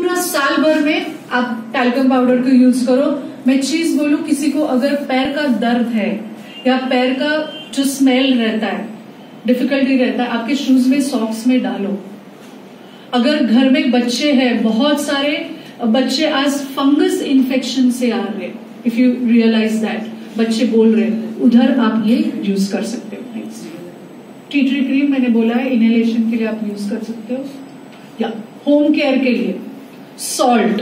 पूरा साल भर में आप टैल्कम पाउडर को यूज करो। मैं चीज बोलूं, किसी को अगर पैर का दर्द है या पैर का जो स्मेल रहता है, डिफिकल्टी रहता है, आपके शूज में सॉक्स में डालो। अगर घर में बच्चे हैं, बहुत सारे बच्चे आज फंगस इन्फेक्शन से आ रहे, इफ यू रियलाइज दैट, बच्चे बोल रहे, उधर आप ये यूज कर सकते हो। टी ट्री क्रीम मैंने बोला है, इनहेलेशन के लिए आप यूज कर सकते हो, या होम केयर के लिए सॉल्ट।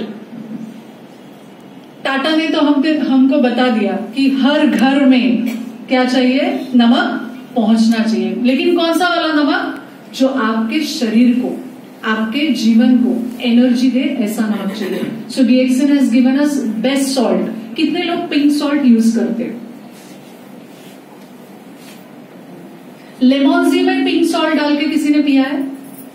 टाटा ने तो हमको बता दिया कि हर घर में क्या चाहिए, नमक पहुंचना चाहिए, लेकिन कौन सा वाला नमक, जो आपके शरीर को, आपके जीवन को एनर्जी दे, ऐसा नमक चाहिए। So DXN has given us best salt. कितने लोग पिंक सॉल्ट यूज करते हैं? लेमन में पिंक सॉल्ट डाल के किसी ने पिया है?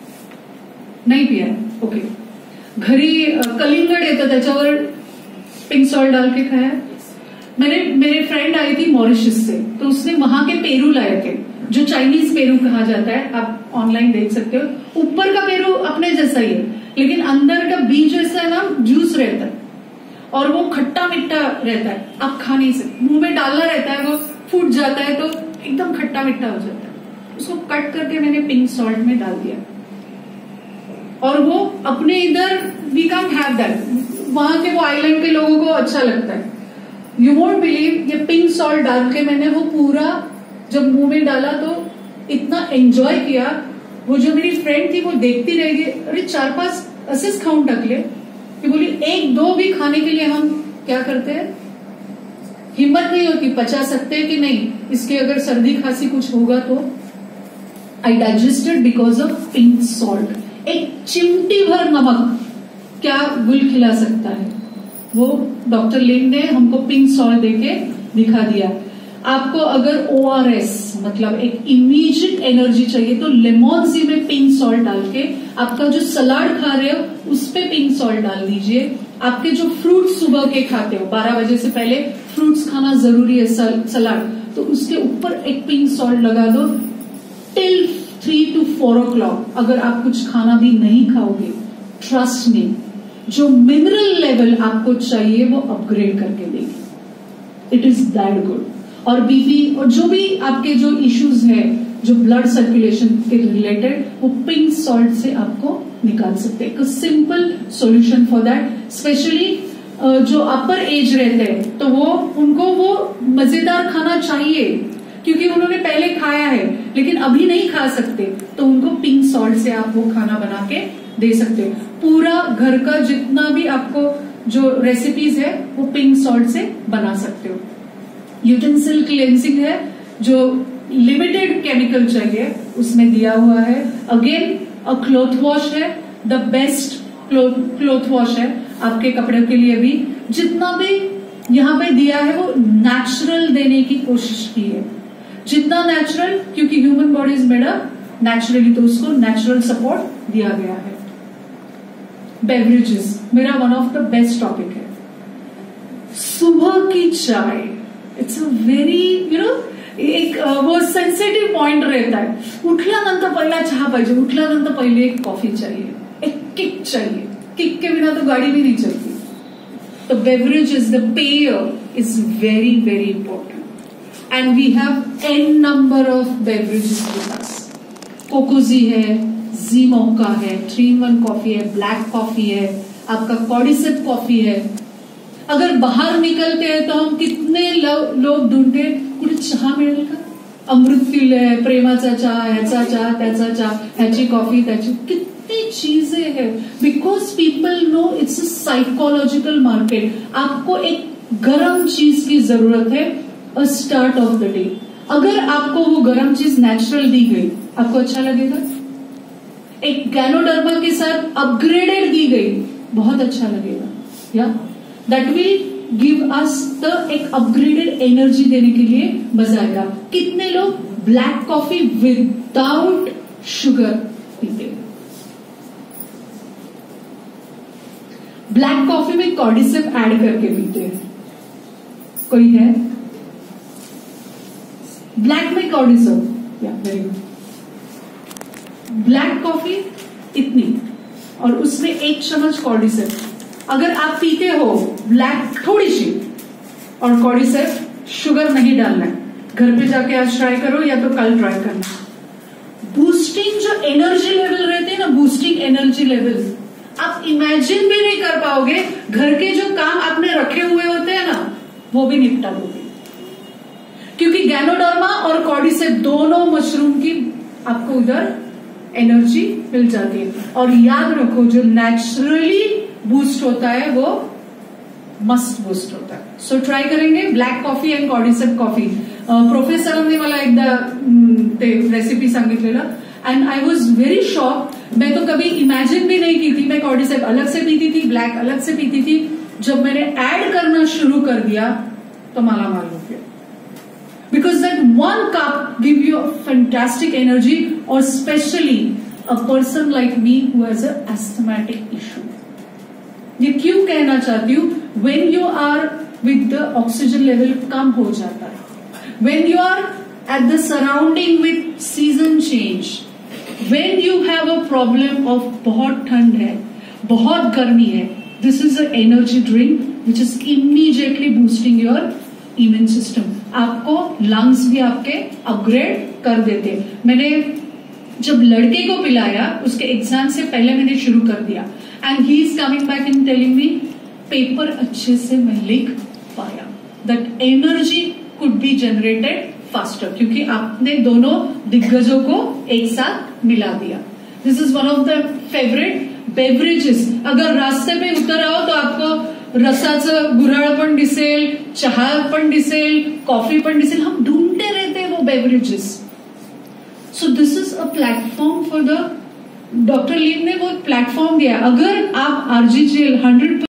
नहीं पिया है, ओके। घरी कलिंगड येतं त्याच्यावर पिंक सॉल्ट डाल के खाया है? मेरे फ्रेंड आई थी मॉरिशस से, तो उसने वहां के पेरू लाए थे, जो चाइनीज पेरू कहा जाता है, आप ऑनलाइन देख सकते हो। ऊपर का पेरू अपने जैसा ही है, लेकिन अंदर का बीज जैसा है ना, जूस रहता है और वो खट्टा मिट्टा रहता है, आप खा नहीं सकते। मुंह में डालना रहता है, वो फूट जाता है तो एकदम खट्टा मिट्टा हो जाता है। उसको कट करके मैंने पिंक सॉल्ट में डाल दिया, और वो अपने इधर वी कांट हैव दैट, वहां के वो आइलैंड के लोगों को अच्छा लगता है। यू वोंट बिलीव, ये पिंक सॉल्ट डाल के मैंने वो पूरा जब मुंह में डाला तो इतना एंजॉय किया। वो जो मेरी फ्रेंड थी वो देखती रह गई, अरे 4-5 असेस खाऊं टकले, कि बोली 1-2 भी खाने के लिए हम क्या करते हैं, हिम्मत नहीं होती, पचा सकते हैं कि नहीं, इसके अगर सर्दी खांसी कुछ होगा तो। I digested because of pink salt. एक चिमटी भर नमक क्या गुल खिला सकता है, वो डॉक्टर लिन ने हमको पिंक सॉल्ट देके दिखा दिया। आपको अगर ORS मतलब एक इमीडिएट एनर्जी चाहिए तो लेमन सी में पिंक सॉल्ट डाल के, आपका जो सलाद खा रहे हो उस पे पिंक सॉल्ट डाल दीजिए। आपके जो फ्रूट सुबह के खाते हो, 12 बजे से पहले फ्रूट्स खाना जरूरी है, सलाद, तो उसके ऊपर एक पिंक सॉल्ट लगा दो। टिल 3 to 4 o'clock अगर आप कुछ खाना भी नहीं खाओगे, ट्रस्ट मी, जो मिनरल लेवल आपको चाहिए वो अपग्रेड करके देगी। It is that good. और बीपी और जो भी आपके जो इश्यूज है, जो ब्लड सर्कुलेशन के रिलेटेड, वो पिंक सॉल्ट से आपको निकाल सकते हैं। Simple solution for that. Specially जो अपर एज रहते हैं तो वो उनको वो मजेदार खाना चाहिए, क्योंकि उन्होंने पहले खाया है लेकिन अभी नहीं खा सकते, तो उनको पिंक सॉल्ट से आप वो खाना बना के दे सकते हो। पूरा घर का जितना भी आपको जो रेसिपीज है वो पिंक सॉल्ट से बना सकते हो। यूटेंसिल क्लेंजिंग है, जो लिमिटेड केमिकल चाहिए उसमें दिया हुआ है। अगेन अ क्लॉथ वॉश है, द बेस्ट क्लॉथ वॉश है आपके कपड़े के लिए भी। जितना भी यहाँ पे दिया है वो नेचुरल देने की कोशिश की है, जितना नेचुरल, क्योंकि human body is made up naturally, तो उसको नेचुरल सपोर्ट दिया गया है। बेवरेजेस मेरा one of the best topic है। सुबह की चाय, इट्स अ वेरी एक वो सेन्सिटिव पॉइंट रहता है। उठल्यानंतर पहिला चहा पाहिजे, उठल्यानंतर पहिले एक कॉफी चाहिए, एक किक चाहिए, किक के बिना तो गाड़ी भी नहीं चलती। तो बेवरेजेस, द पेय is very very important and we have n number of beverages with us. Cocozhi है, जी मोका है, 3-in-1 कॉफी है, ब्लैक कॉफी है, आपका कॉर्डिसेप कॉफी है। अगर बाहर निकलते हैं तो हम कितने लोग ढूंढते, कुठे चहा मिळेल का, अमृततील है, प्रेमाचा चहा, ह्याचा चहा, त्याचा चहा, ह्याची कॉफी, त्याची, कितनी चीजें हैं। Because people know it's a psychological market. आपको एक गर्म चीज की जरूरत है a start of the day. अगर आपको वो गर्म चीज नेचुरल दी गई, आपको अच्छा लगेगा। एक गैनोडर्मा के साथ अपग्रेडेड दी गई, बहुत अच्छा लगेगा। या that will give us the एक अपग्रेडेड एनर्जी देने के लिए मजा आएगा। कितने लोग ब्लैक कॉफी विदाउट शुगर पीते हैं? ब्लैक कॉफी में कॉर्डिसेप ऐड करके पीते हैं, कोई है? ब्लैक में कॉर्डिसेप, या वेरी गुड। ब्लैक कॉफी इतनी, और उसमें 1 चम्मच कॉर्डिसेप। अगर आप पीते हो ब्लैक थोड़ी सी और कॉर्डिसेप, शुगर नहीं डालना है। घर पे जाके आज ट्राई करो या तो कल ट्राई करना। बूस्टिंग जो एनर्जी लेवल रहते हैं ना, बूस्टिंग एनर्जी लेवल आप इमेजिन भी नहीं कर पाओगे। घर के जो काम आपने रखे हुए होते हैं ना, वो भी निपटा दोगे, क्योंकि गैनोडर्मा और कॉर्डिसेप दोनों मशरूम की आपको उधर एनर्जी मिल जाती है। और याद रखो, जो नेचुरली बूस्ट होता है वो मस्ट बूस्ट होता है। सो ट्राय करेंगे black coffee and cordyceps coffee. प्रोफेसरांनी मला एकदा ते रेसिपी सांगितलेलं and I was very shock. मैं तो कभी इमेजिन भी नहीं की थी। मैं कॉर्डिसेप अलग से पीती थी, ब्लैक अलग से पीती थी। जब मैंने ऐड करना शुरू कर दिया तो माला माल हो गया, because that 1 cup give you fantastic energy. और specially a person like me who has a asthmatic issue. ये क्यों कहना चाहती हूं, when you are with the oxygen level कम हो जाता है, when you are at the surrounding with season change, when you have a problem of बहुत ठंड है, बहुत गर्मी है, this is a energy drink which is immediately boosting your immune system. आपको लंग्स भी आपके अपग्रेड कर देते हैं। मैंने जब लड़के को पिलाया, उसके एग्जाम से पहले मैंने शुरू कर दिया and he is coming back and telling me paper अच्छे से मैं लिख पाया। That energy could be generated faster, क्योंकि आपने दोनों दिग्गजों को एक साथ मिला दिया। This is one of the favourite beverages. अगर रास्ते पे उतर आओ तो आपको रसाचं गुऱ्हाळ पण दिसेल, चहा पण दिसेल, कॉफी पण दिसेल। हम ढूंढते रहते हैं वो beverages. So this is a platform for the doctor leave ने वो प्लेटफॉर्म दिया। अगर आप आरजीजीएल 100